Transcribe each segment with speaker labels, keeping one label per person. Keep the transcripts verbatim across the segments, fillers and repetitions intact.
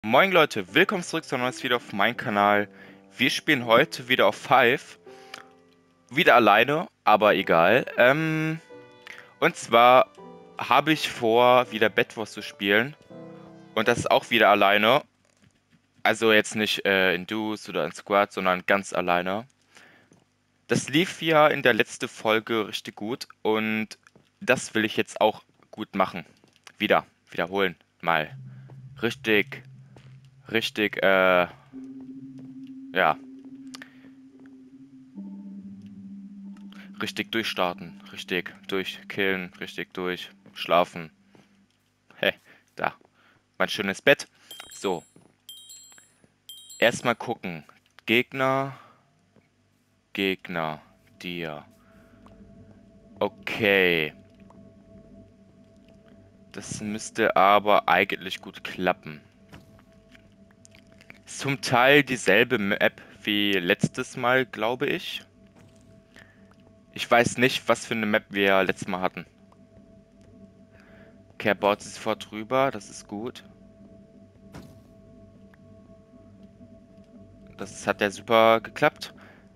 Speaker 1: Moin Leute, willkommen zurück zu einem neues Video auf meinem Kanal. Wir spielen heute wieder auf Five. Wieder alleine, aber egal. Ähm, und zwar habe ich vor, wieder Bed Wars zu spielen. Und das ist auch wieder alleine. Also jetzt nicht äh, in Duos oder in Squad, sondern ganz alleine. Das lief ja in der letzten Folge richtig gut. Und das will ich jetzt auch gut machen. Wieder, wiederholen. Mal. Richtig, richtig, äh, ja. Richtig durchstarten, richtig durchkillen, richtig durchschlafen. Hä, da. Mein schönes Bett. So, erstmal gucken. Gegner, Gegner, dir. Okay. Das müsste aber eigentlich gut klappen. Zum Teil dieselbe Map wie letztes Mal, glaube ich. Ich weiß nicht, was für eine Map wir letztes Mal hatten. Okay, er baut sich sofort rüber, das ist gut. Das hat ja super geklappt.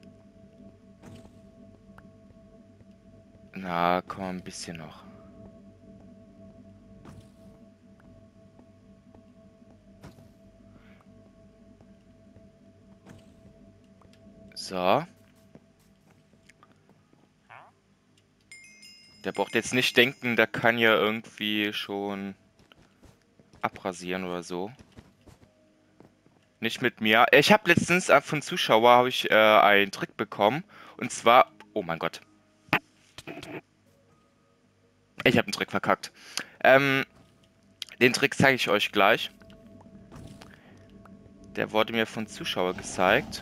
Speaker 1: Na, komm, ein bisschen noch. So. Der braucht jetzt nicht denken, der kann ja irgendwie schon abrasieren oder so. Nicht mit mir. Ich habe letztens äh, von Zuschauer habe ich äh, einen Trick bekommen. Und zwar, oh mein Gott, ich habe einen Trick verkackt. Ähm, den Trick zeige ich euch gleich. Der wurde mir von Zuschauer gezeigt.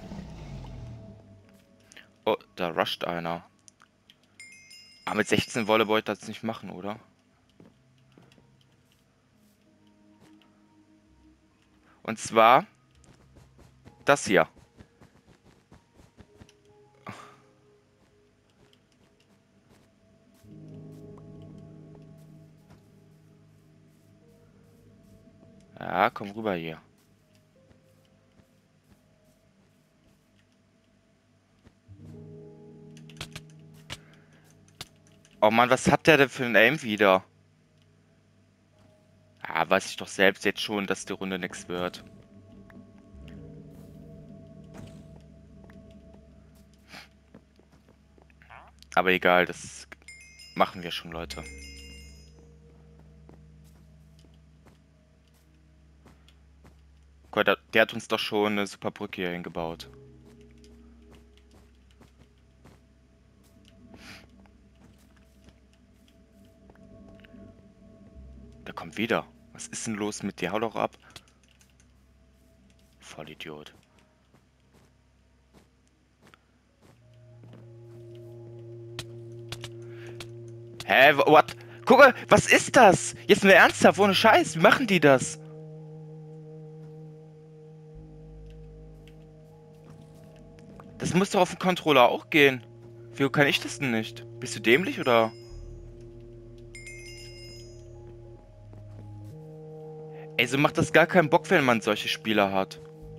Speaker 1: Oh, da rusht einer. Aber mit sechzehn Wolle wollte ich das nicht machen, oder? Und zwar das hier. Ja, komm rüber hier. Oh Mann, was hat der denn für ein Aim wieder? Ja, weiß ich doch selbst jetzt schon, dass die Runde nichts wird. Aber egal, das machen wir schon, Leute. Gott, der, der hat uns doch schon eine super Brücke hier hingebaut. Der kommt wieder. Was ist denn los mit dir? Hau doch ab. Vollidiot. Hä, wa- what? Guck mal, was ist das? Jetzt mal ernsthaft, ohne Scheiß. Wie machen die das? Das muss doch auf dem Controller auch gehen. Wieso kann ich das denn nicht? Bist du dämlich oder? Ey, so macht das gar keinen Bock, wenn man solche Spieler hat.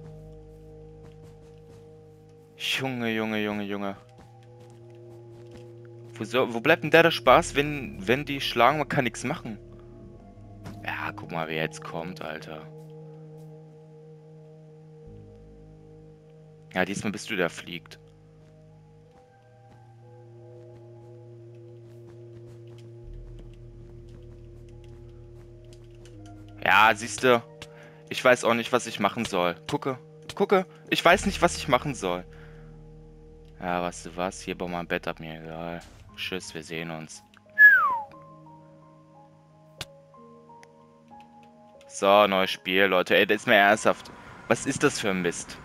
Speaker 1: Junge, Junge, Junge, Junge. Wo, so, wo bleibt denn der, der Spaß, wenn, wenn die schlagen? Man kann nichts machen. Ja, guck mal, wer jetzt kommt, Alter. Ja, diesmal bist du der fliegt. Ja, siehste, ich weiß auch nicht, was ich machen soll. Gucke, gucke, ich weiß nicht, was ich machen soll. Ja, weißt du was? Hier bau mal ein Bett ab, mir egal. Tschüss, wir sehen uns. So, neues Spiel, Leute. Ey, das ist mir ernsthaft. Was ist das für ein Mist?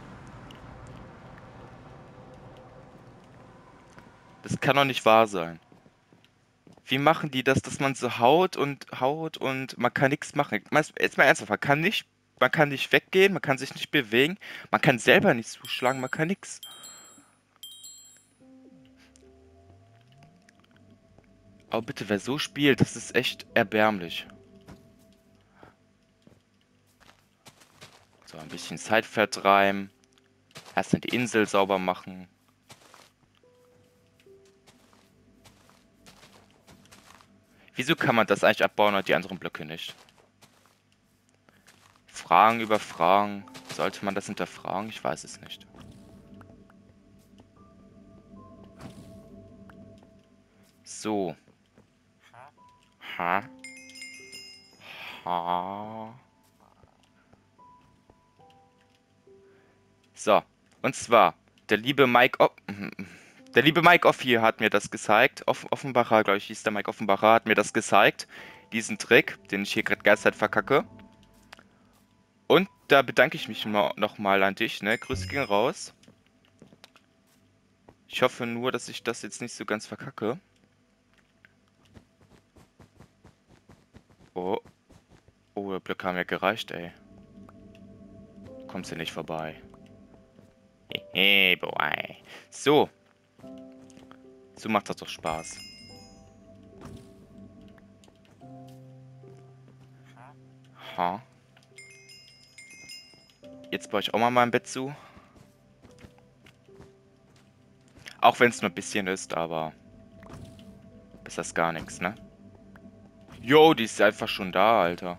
Speaker 1: Das kann doch nicht wahr sein. Wie machen die das, dass man so haut und haut und man kann nichts machen? Jetzt mal ernsthaft, man kann nicht, man kann nicht weggehen, man kann sich nicht bewegen, man kann selber nicht zuschlagen, man kann nichts. Aber bitte, wer so spielt, das ist echt erbärmlich. So, ein bisschen Zeit vertreiben. Erstmal die Insel sauber machen. Wieso kann man das eigentlich abbauen und die anderen Blöcke nicht? Fragen über Fragen. Sollte man das hinterfragen? Ich weiß es nicht. So. Ha. Ha. So. Und zwar, der liebe Mike... O der liebe Mike Offi hat mir das gezeigt. Off Offenbacher, glaube ich, hieß der Mike Offenbacher, hat mir das gezeigt. Diesen Trick, den ich hier gerade geistig verkacke. Und da bedanke ich mich nochmal an dich, ne? Grüße gehen raus. Ich hoffe nur, dass ich das jetzt nicht so ganz verkacke. Oh. Oh, der Blöcke haben ja gereicht, ey. Du kommst hier nicht vorbei. Hehe, boy. So. So macht das doch Spaß. Ha. Jetzt baue ich auch mal mein Bett zu. Auch wenn es nur ein bisschen ist, aber ist das gar nichts, ne? Jo, die ist einfach schon da, Alter.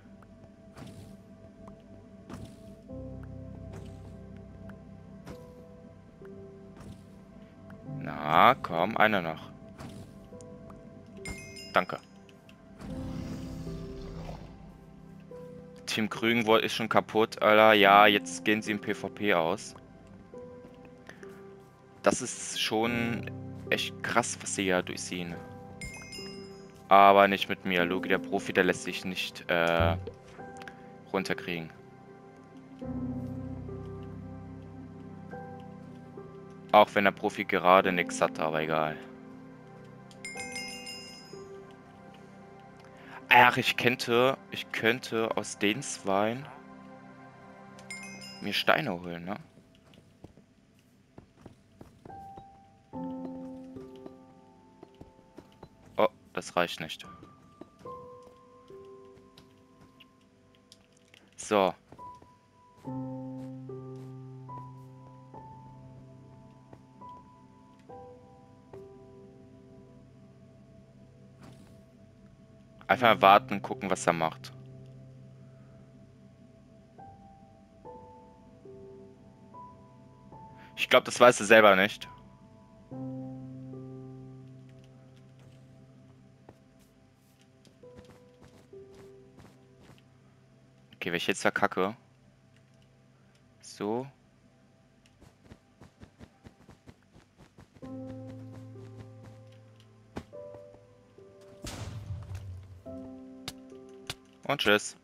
Speaker 1: Na, komm, einer noch. Danke. Team Grün ist schon kaputt, Alter. Ja, jetzt gehen sie im PvP aus. Das ist schon echt krass, was sie ja durchziehen. Aber nicht mit mir. Logi, der Profi, der lässt sich nicht äh, runterkriegen. Auch wenn der Profi gerade nichts hat, aber egal. Ach, ich könnte, ich könnte aus den Zweien mir Steine holen, ne? Oh, das reicht nicht. So. Einfach warten und gucken, was er macht. Ich glaube, das weiß er selber nicht. Okay, wenn ich jetzt verkacke. So. Und tschüss.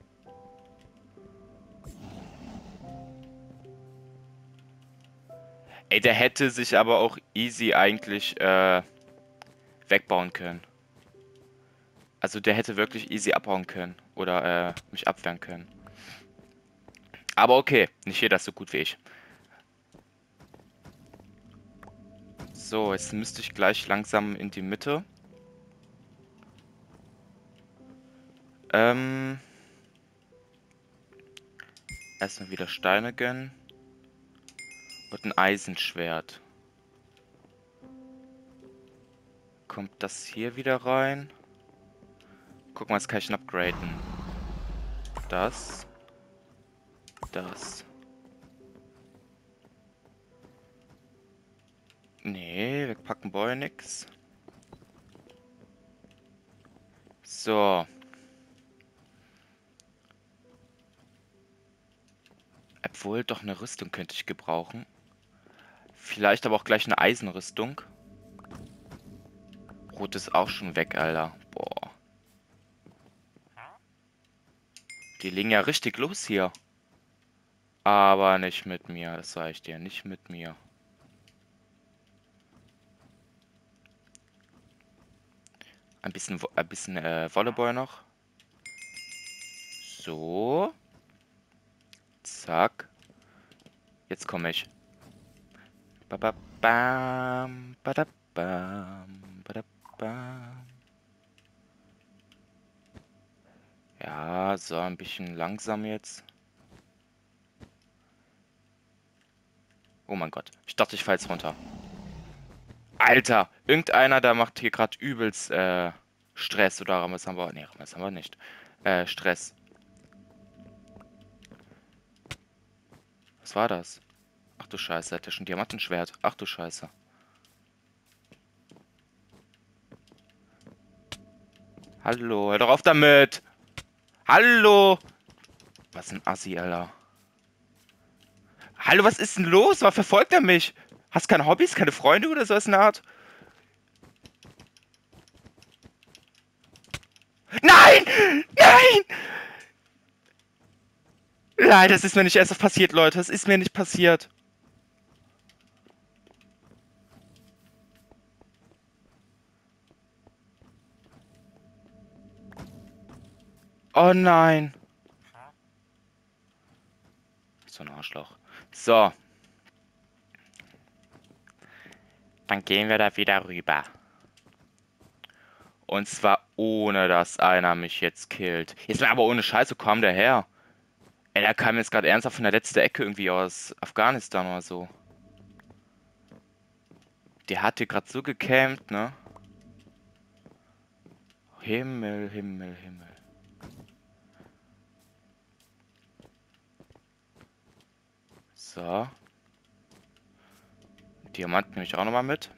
Speaker 1: Ey, der hätte sich aber auch easy eigentlich äh, wegbauen können. Also der hätte wirklich easy abhauen können. Oder äh, mich abwehren können. Aber okay, nicht jeder ist so gut wie ich. So, jetzt müsste ich gleich langsam in die Mitte. Ähm... Erstmal wieder Steine gönnen. Und ein Eisenschwert. Kommt das hier wieder rein? Guck mal, jetzt kann ich ihn upgraden. Das. Das. Nee, wegpacken wollen nix. So. Obwohl, doch eine Rüstung könnte ich gebrauchen. Vielleicht aber auch gleich eine Eisenrüstung. Rot ist auch schon weg, Alter. Boah. Die legen ja richtig los hier. Aber nicht mit mir, das sage ich dir. Nicht mit mir. Ein bisschen, ein bisschen äh, Volleyball noch. So. Zack. Jetzt komme ich. Ba-ba-bam, ba-da-bam, ba-da-bam. Ja, so ein bisschen langsam jetzt. Oh mein Gott. Ich dachte, ich fall jetzt runter. Alter, irgendeiner, da macht hier gerade übelst äh, Stress oder Rames haben wir. Nee, Rames haben wir nicht. Äh, Stress. Was war das? Ach du Scheiße, hat der schon Diamantenschwert? Ach du Scheiße. Hallo, hör doch auf damit! Hallo! Was ein Assi, Alter. Hallo, was ist denn los? Was verfolgt er mich? Hast keine Hobbys, keine Freunde oder sowas in der Art? Nein! Nein! Nein, das ist mir nicht erst passiert, Leute. Das ist mir nicht passiert. Oh nein. So ein Arschloch. So. Dann gehen wir da wieder rüber. Und zwar ohne, dass einer mich jetzt killt. Jetzt mal aber ohne Scheiße, wo kam der her? Ey, der kam jetzt gerade ernsthaft von der letzten Ecke irgendwie aus Afghanistan oder so. Der hat hier gerade so gecampt, ne? Himmel, Himmel, Himmel. So. Diamant nehme ich auch nochmal mit.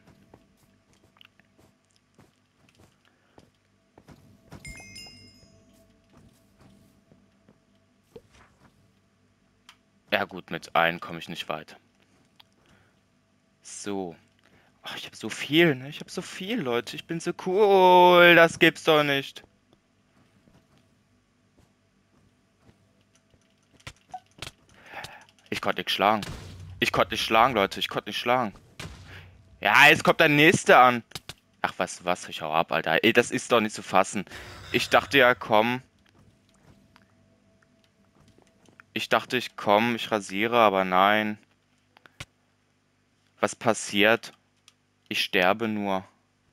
Speaker 1: Ja gut, mit allen komme ich nicht weit. So. Ach, ich habe so viel, ne? Ich habe so viel, Leute. Ich bin so cool. Das gibt's doch nicht. Ich konnte nicht schlagen. Ich konnte nicht schlagen, Leute. Ich konnte nicht schlagen. Ja, jetzt kommt der nächste an. Ach, was, was? Ich hau ab, Alter. Ey, das ist doch nicht zu fassen. Ich dachte ja, komm. Ich dachte, ich komm, ich rasiere, aber nein. Was passiert? Ich sterbe nur.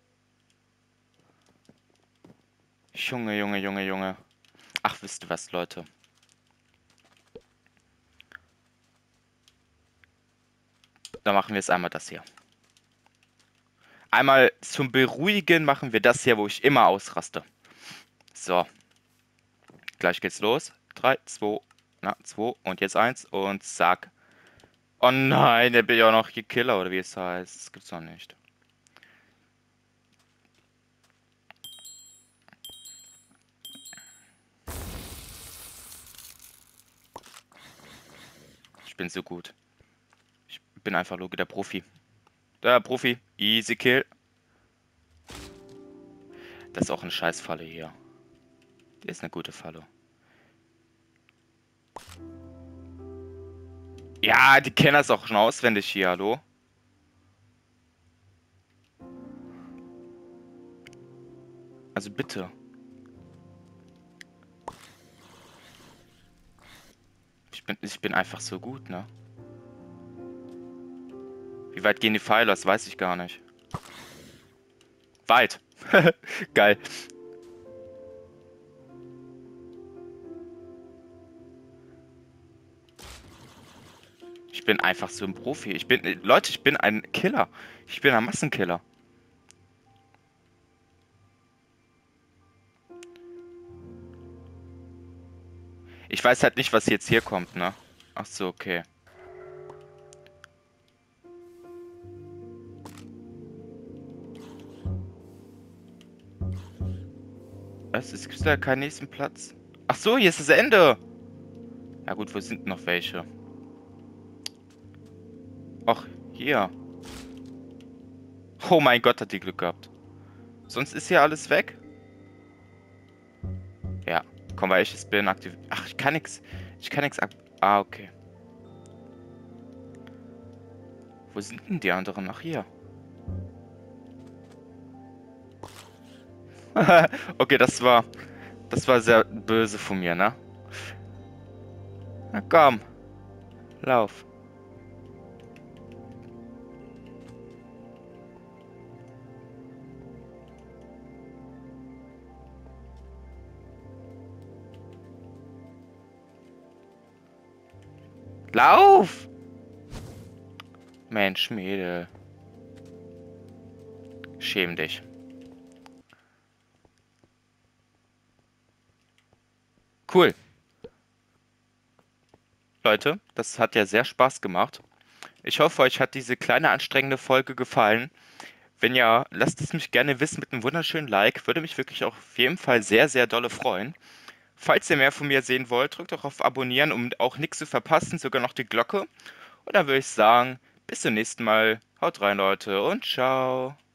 Speaker 1: Junge, Junge, Junge, Junge. Ach, wisst ihr was, Leute? Dann machen wir jetzt einmal das hier. Einmal zum Beruhigen machen wir das hier, wo ich immer ausraste. So. Gleich geht's los. drei, zwei, na, zwei und jetzt eins und zack. Oh nein, der bin ja auch noch hier Killer oder wie es heißt. Das gibt's doch nicht. Ich bin so gut. Ich bin einfach Logi, der Profi. Der Profi. Easy Kill. Das ist auch eine Scheißfalle hier. Die ist eine gute Falle. Ja, die kennen das auch schon auswendig hier, hallo? Also bitte. Ich bin, ich bin einfach so gut, ne? Wie weit gehen die Pfeile? Das weiß ich gar nicht. Weit. Geil. Ich bin einfach so ein Profi. Ich bin, Leute, ich bin ein Killer. Ich bin ein Massenkiller. Ich weiß halt nicht, was jetzt hier kommt, ne? Ach so, okay. Was? Es gibt da keinen nächsten Platz. Ach so, hier ist das Ende. Ja gut, wo sind noch welche? Ach, hier. Oh mein Gott, hat die Glück gehabt. Sonst ist hier alles weg. Ja. Komm, weil ich es bin aktiv. Ach, ich kann nix. Ich kann nix ab. Ah, okay. Wo sind denn die anderen? Ach, hier. Okay, das war. Das war sehr böse von mir, ne? Na komm. Lauf. Lauf! Mensch, Mädel. Schäm dich. Cool. Leute, das hat ja sehr Spaß gemacht. Ich hoffe, euch hat diese kleine anstrengende Folge gefallen. Wenn ja, lasst es mich gerne wissen mit einem wunderschönen Like. Würde mich wirklich auch auf jeden Fall sehr, sehr dolle freuen. Falls ihr mehr von mir sehen wollt, drückt doch auf Abonnieren, um auch nichts zu verpassen, sogar noch die Glocke. Und dann würde ich sagen, bis zum nächsten Mal. Haut rein, Leute, und ciao.